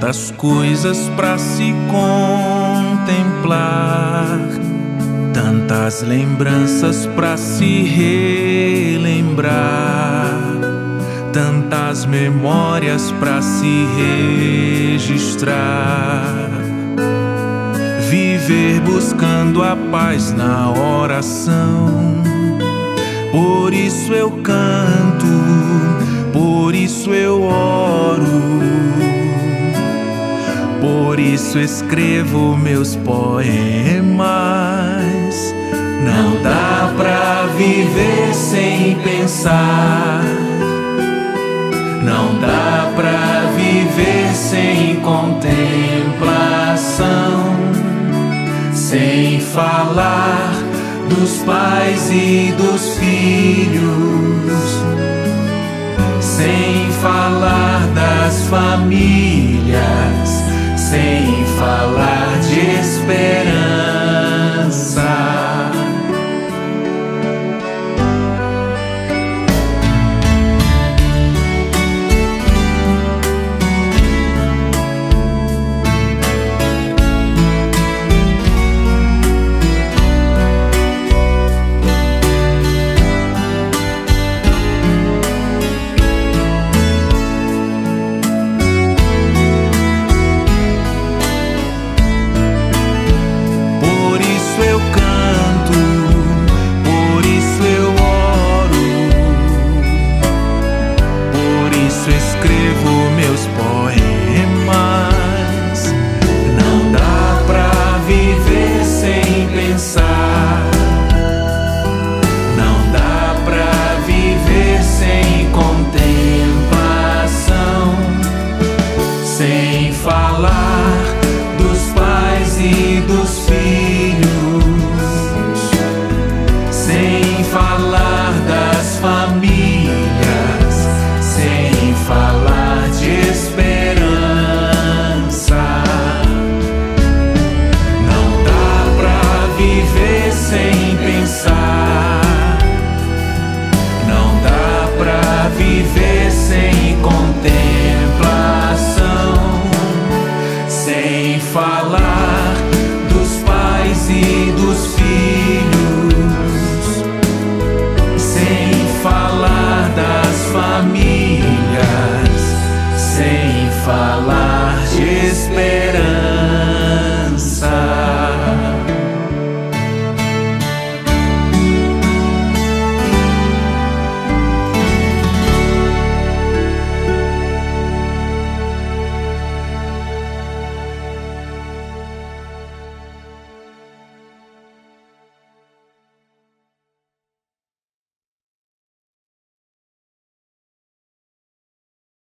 tantas coisas para se contemplar, tantas lembranças para se relembrar, tantas memórias para se registrar. Viver buscando a paz na oração. Por isso eu canto, por isso eu oro, por isso escrevo meus poemas. Não dá pra viver sem pensar, não dá pra viver sem contemplação, sem falar dos pais e dos filhos, sem falar das famílias, sem falar de esperança. Escrevo meus poemas. Não dá pra viver sem pensar, não dá pra viver sem contemplação, sem falar dos pais e dos filhos, sem falar das famílias, sem falar de esperança. Não dá pra viver sem pensar, não dá pra viver sem contemplação, sem falar dos pais e dos filhos, sem falar das famílias, sem falar de esperança.